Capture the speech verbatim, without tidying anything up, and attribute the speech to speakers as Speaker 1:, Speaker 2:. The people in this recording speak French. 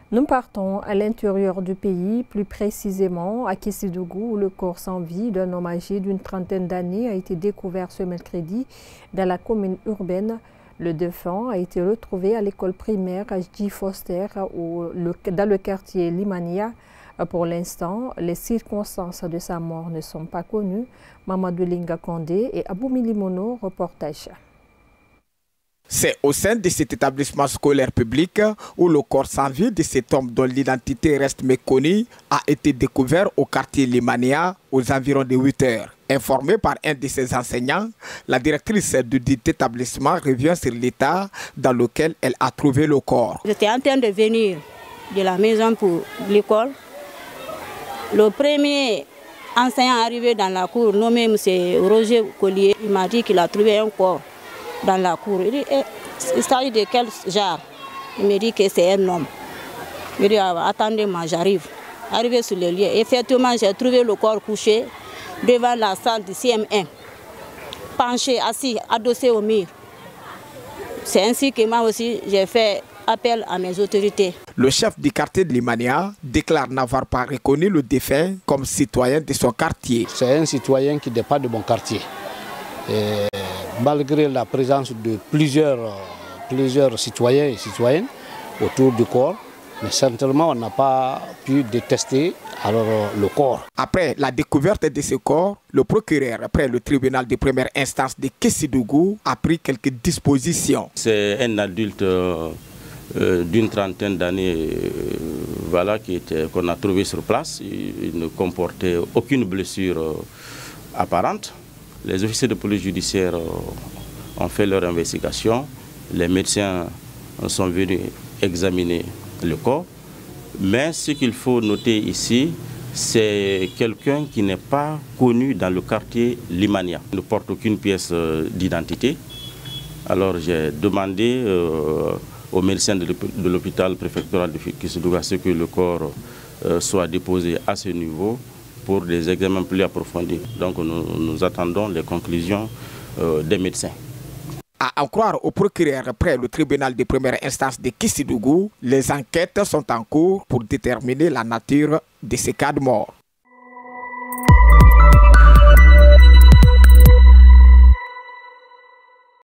Speaker 1: Nous partons à l'intérieur du pays, plus précisément à Késidougou, où le corps sans vie d'un homme âgé d'une trentaine d'années a été découvert ce mercredi dans la commune urbaine. Le défunt a été retrouvé à l'école primaire H J Foster dans le quartier Limania. Pour l'instant, les circonstances de sa mort ne sont pas connues. Mamadou Linga Kondé et Aboumi Limono, reportage.
Speaker 2: C'est au sein de cet établissement scolaire public où le corps sans vie de cet homme dont l'identité reste méconnue a été découvert au quartier Limania aux environs de huit heures. Informée par un de ses enseignants, la directrice de cet établissement revient sur l'état dans lequel elle a trouvé le corps.
Speaker 3: J'étais en train de venir de la maison pour l'école. Le premier enseignant arrivé dans la cour, nommé M. Roger Collier, il m'a dit qu'il a trouvé un corps dans la cour. Il dit, eh, il s'agit de quel genre? Il me dit que c'est un homme. Je lui ai dit, attendez-moi, j'arrive. Arrivé sur le lieu, effectivement, j'ai trouvé le corps couché devant la salle du C M un, penché, assis, adossé au mur. C'est ainsi que moi aussi, j'ai fait appel à mes autorités.
Speaker 2: Le chef du quartier de Limania déclare n'avoir pas reconnu le défunt comme citoyen de son quartier.
Speaker 4: C'est un citoyen qui n'est pas de mon quartier. Et malgré la présence de plusieurs, plusieurs citoyens et citoyennes autour du corps, mais certainement on n'a pas pu détester alors le corps.
Speaker 2: Après la découverte de ce corps, le procureur, après le tribunal de première instance de Késidougou, a pris quelques dispositions.
Speaker 5: C'est un adulte euh, euh, d'une trentaine d'années euh, voilà, qu'on a trouvé sur place. Il, il ne comportait aucune blessure euh, apparente. Les officiers de police judiciaire ont fait leur investigation. Les médecins sont venus examiner le corps. Mais ce qu'il faut noter ici, c'est quelqu'un qui n'est pas connu dans le quartier Limania. Il ne porte aucune pièce d'identité. Alors j'ai demandé euh, aux médecins de l'hôpital préfectoral de Késidougou à ce que le corps euh, soit déposé à ce niveau pour des examens plus approfondis. Donc nous, nous attendons les conclusions euh, des médecins.
Speaker 2: À en croire au procureur près le tribunal de première instance de Késidougou, les enquêtes sont en cours pour déterminer la nature de ces cas de mort.